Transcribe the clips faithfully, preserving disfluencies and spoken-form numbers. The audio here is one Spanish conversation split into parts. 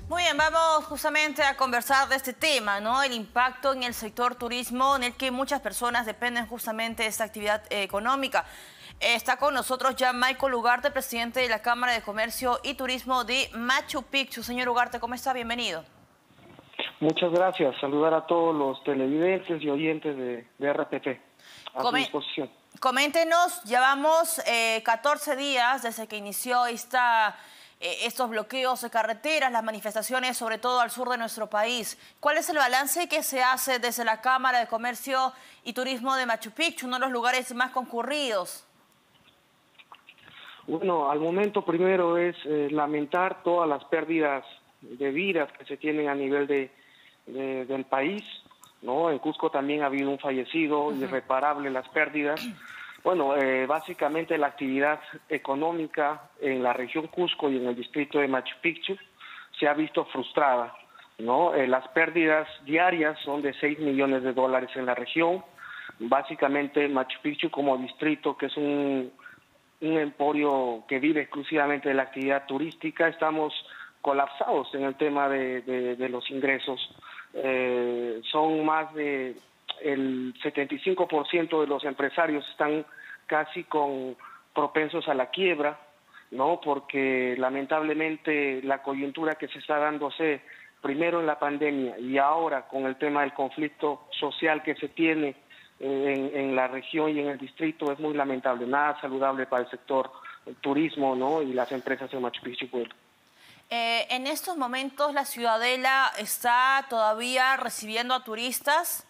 Muy bien, vamos justamente a conversar de este tema, ¿no? El impacto en el sector turismo, en el que muchas personas dependen justamente de esta actividad eh, económica. Eh, está con nosotros ya Michael Ugarte, presidente de la Cámara de Comercio y Turismo de Machu Picchu. Señor Ugarte, ¿cómo está? Bienvenido. Muchas gracias. Saludar a todos los televidentes y oyentes de, de R T P. A su Comen disposición. Coméntenos, llevamos eh, catorce días desde que inició esta... estos bloqueos de carreteras, las manifestaciones, sobre todo al sur de nuestro país. ¿Cuál es el balance que se hace desde la Cámara de Comercio y Turismo de Machu Picchu, uno de los lugares más concurridos? Bueno, al momento primero es eh, lamentar todas las pérdidas de vidas que se tienen a nivel de, de, del país, ¿no? En Cusco también ha habido un fallecido, uh-huh. irreparable las pérdidas. Bueno, eh, básicamente la actividad económica en la región Cusco y en el distrito de Machu Picchu se ha visto frustrada, ¿no? Eh, las pérdidas diarias son de seis millones de dólares en la región. Básicamente Machu Picchu como distrito, que es un, un emporio que vive exclusivamente de la actividad turística, estamos colapsados en el tema de, de, de los ingresos. Eh, son más de... el setenta y cinco por ciento de los empresarios están casi con propensos a la quiebra, ¿no? Porque lamentablemente la coyuntura que se está dándose primero en la pandemia y ahora con el tema del conflicto social que se tiene en, en la región y en el distrito es muy lamentable, nada saludable para el sector el turismo, ¿no? Y las empresas en Machu Picchu. Eh, en estos momentos la Ciudadela está todavía recibiendo a turistas.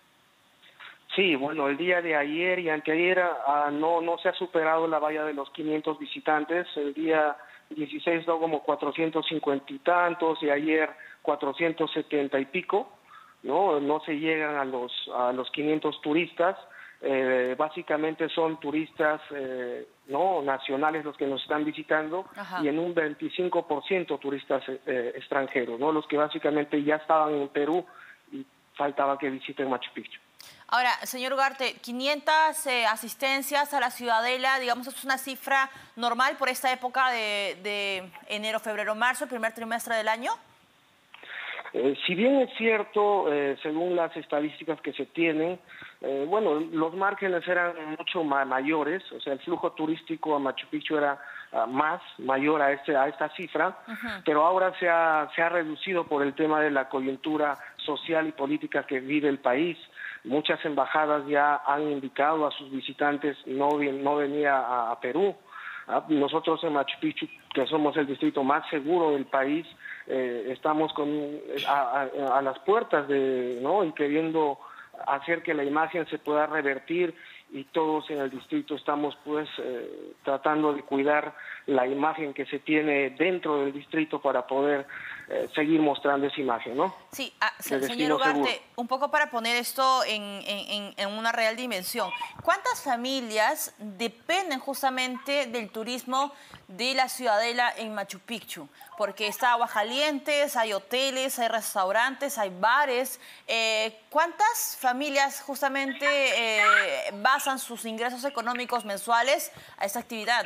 Sí, bueno, el día de ayer y anteayer uh, no, no se ha superado la valla de los quinientos visitantes. El día dieciséis dio como cuatrocientos cincuenta y tantos y ayer cuatrocientos setenta y pico, ¿no? No se llegan a los, a los quinientos turistas. Eh, básicamente son turistas eh, no nacionales los que nos están visitando. Ajá. Y en un veinticinco por ciento turistas eh, extranjeros, ¿no? Los que básicamente ya estaban en Perú y faltaba que visiten Machu Picchu. Ahora, señor Ugarte, quinientas eh, asistencias a la Ciudadela, digamos, ¿es una cifra normal por esta época de, de enero, febrero, marzo, el primer trimestre del año? Eh, si bien es cierto, eh, según las estadísticas que se tienen, eh, bueno, los márgenes eran mucho ma mayores, o sea, el flujo turístico a Machu Picchu era uh, más, mayor a, este, a esta cifra, uh-huh. pero ahora se ha, se ha reducido por el tema de la coyuntura social y política que vive el país. Muchas embajadas ya han indicado a sus visitantes no, no venir a, a Perú. Nosotros en Machu Picchu, que somos el distrito más seguro del país, eh, estamos con, a, a, a las puertas de, ¿no? y queriendo hacer que la imagen se pueda revertir, y todos en el distrito estamos pues eh, tratando de cuidar la imagen que se tiene dentro del distrito para poder eh, seguir mostrando esa imagen, ¿no? Sí, ah, señor Ugarte, un poco para poner esto en, en, en una real dimensión. ¿Cuántas familias dependen justamente del turismo de la Ciudadela en Machu Picchu? Porque está Aguascalientes, hay hoteles, hay restaurantes, hay bares. Eh, ¿Cuántas familias justamente eh, basan sus ingresos económicos mensuales a esta actividad?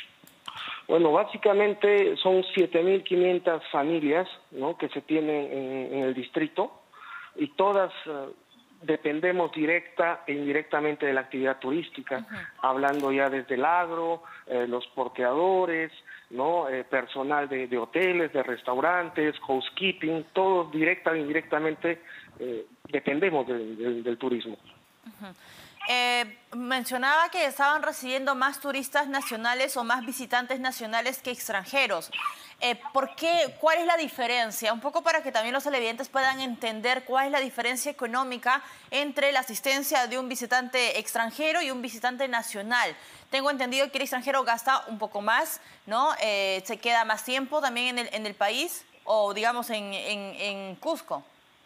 Bueno, básicamente son siete mil quinientas familias, ¿no? que se tienen en, en el distrito, y todas uh, dependemos directa e indirectamente de la actividad turística, uh-huh. hablando ya desde el agro, eh, los porteadores, ¿no? eh, personal de, de hoteles, de restaurantes, housekeeping, todos directa e indirectamente eh, dependemos de, de, del turismo. Uh-huh. Eh, mencionaba que estaban recibiendo más turistas nacionales o más visitantes nacionales que extranjeros. Eh, ¿por qué? ¿Cuál es la diferencia? Un poco para que también los televidentes puedan entender cuál es la diferencia económica entre la asistencia de un visitante extranjero y un visitante nacional. Tengo entendido que el extranjero gasta un poco más, ¿no? Eh, se queda más tiempo también en el, en el país o, digamos, en, en, en Cusco.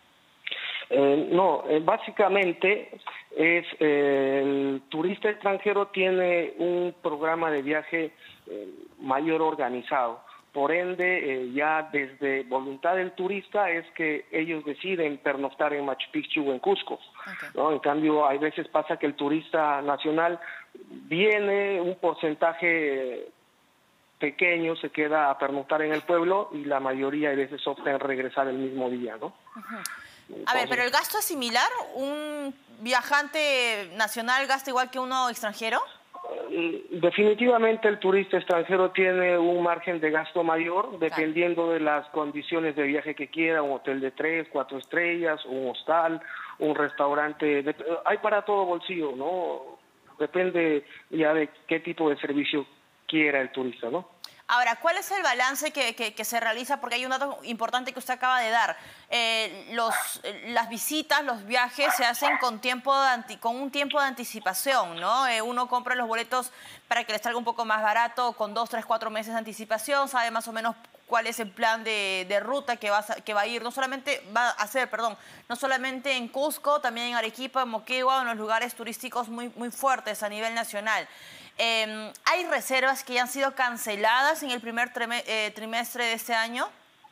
Eh, no, eh, básicamente es eh, el turista extranjero tiene un programa de viaje eh, mayor organizado. Por ende, eh, ya desde voluntad del turista es que ellos deciden pernoctar en Machu Picchu o en Cusco. Okay. ¿no? En cambio, hay veces pasa que el turista nacional viene un porcentaje pequeño se queda a pernoctar en el pueblo y la mayoría de veces opta en regresar el mismo día, ¿no? Uh-huh. A ver, ¿pero el gasto es similar? ¿Un viajante nacional gasta igual que uno extranjero? Definitivamente el turista extranjero tiene un margen de gasto mayor dependiendo de las condiciones de viaje que quiera, un hotel de tres, cuatro estrellas, un hostal, un restaurante, de, hay para todo bolsillo, ¿no? Depende ya de qué tipo de servicio quiera el turista, ¿no? Ahora, ¿cuál es el balance que, que, que se realiza? Porque hay un dato importante que usted acaba de dar. Eh, los, las visitas, los viajes se hacen con, tiempo de anti, con un tiempo de anticipación, ¿no? Eh, uno compra los boletos para que le salga un poco más barato, con dos, tres, cuatro meses de anticipación, sabe más o menos cuál es el plan de, de ruta que va, a, que va a ir, no solamente va a hacer, perdón, no solamente en Cusco, también en Arequipa, en Moquegua, en los lugares turísticos muy, muy fuertes a nivel nacional. Eh, ¿Hay reservas que ya han sido canceladas en el primer eh, trimestre de este año?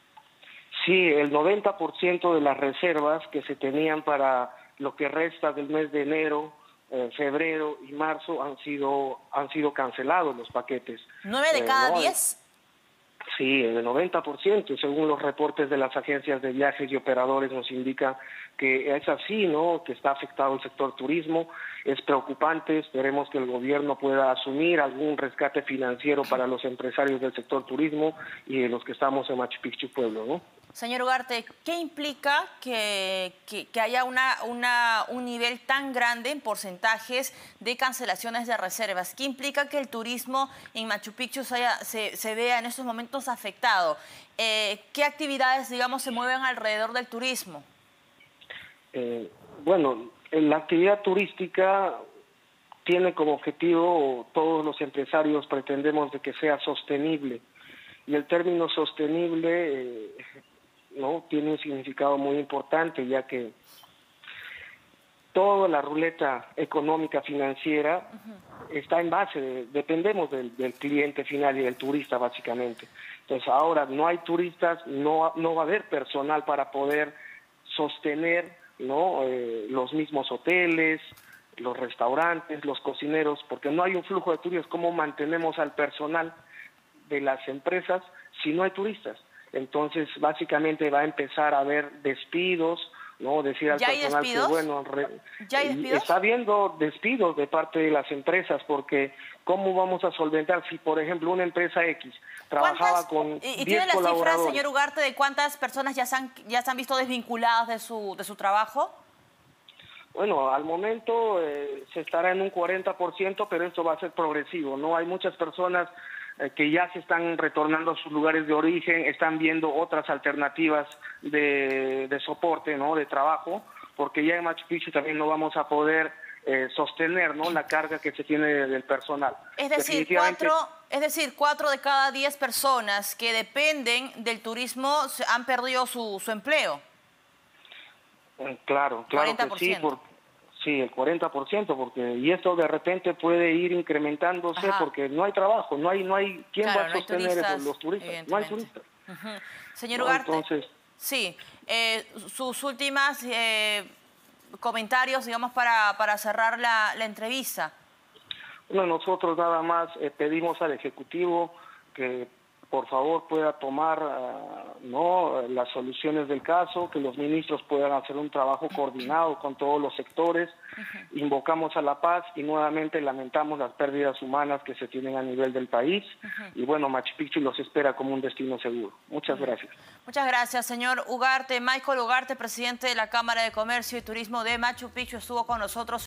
Sí, el noventa por ciento de las reservas que se tenían para lo que resta del mes de enero, eh, febrero y marzo han sido han sido cancelados los paquetes. ¿Nueve de cada eh, ¿no? diez? Sí, el noventa por ciento, según los reportes de las agencias de viajes y operadores nos indica que es así, ¿no? Que está afectado el sector turismo, es preocupante, esperemos que el gobierno pueda asumir algún rescate financiero para los empresarios del sector turismo y de los que estamos en Machu Picchu Pueblo, ¿no? Señor Ugarte, ¿qué implica que, que, que haya una, una, un nivel tan grande en porcentajes de cancelaciones de reservas? ¿Qué implica que el turismo en Machu Picchu se, haya, se, se vea en estos momentos afectado? Eh, ¿Qué actividades, digamos, se mueven alrededor del turismo? Eh, bueno, la actividad turística tiene como objetivo, todos los empresarios pretendemos de que sea sostenible. Y el término sostenible eh, no tiene un significado muy importante, ya que toda la ruleta económica financiera uh-huh. está en base, de, dependemos del, del cliente final y del turista básicamente. Entonces ahora no hay turistas, no, no va a haber personal para poder sostener, ¿no? Eh, los mismos hoteles, los restaurantes, los cocineros, porque no hay un flujo de turistas. ¿Cómo mantenemos al personal de las empresas si no hay turistas? Entonces, básicamente va a empezar a haber despidos, ¿no? Decir al personal que, bueno, re, ¿Ya hay despidos? Está habiendo despidos de parte de las empresas, porque ¿cómo vamos a solventar si, por ejemplo, una empresa X trabajaba con ¿Y, y diez tiene la cifra, señor Ugarte, de cuántas personas ya se han, ya se han visto desvinculadas de su, de su trabajo? Bueno, al momento eh, se estará en un cuarenta por ciento, pero esto va a ser progresivo, ¿no? Hay muchas personas eh, que ya se están retornando a sus lugares de origen, están viendo otras alternativas de, de soporte, ¿no? De trabajo, porque ya en Machu Picchu también no vamos a poder eh, sostener, ¿no? La carga que se tiene del personal. Es decir, cuatro, es decir, cuatro de cada diez personas que dependen del turismo han perdido su, su empleo. Claro, claro que sí, por, sí, el cuarenta por ciento, porque y esto de repente puede ir incrementándose. Ajá. Porque no hay trabajo, no hay, no hay quién claro, va a sostener no turistas, los turistas, no hay turistas. Uh-huh. Señor Ugarte, no, entonces, sí, eh, sus últimas eh, comentarios, digamos, para, para cerrar la, la entrevista. Bueno, nosotros nada más eh, pedimos al Ejecutivo que por favor pueda tomar uh, no las soluciones del caso, que los ministros puedan hacer un trabajo coordinado con todos los sectores. Uh-huh. Invocamos a la paz y nuevamente lamentamos las pérdidas humanas que se tienen a nivel del país. Uh-huh. Y bueno, Machu Picchu los espera como un destino seguro. Muchas uh-huh. gracias. Muchas gracias, señor Ugarte. Michael Ugarte, presidente de la Cámara de Comercio y Turismo de Machu Picchu, estuvo con nosotros.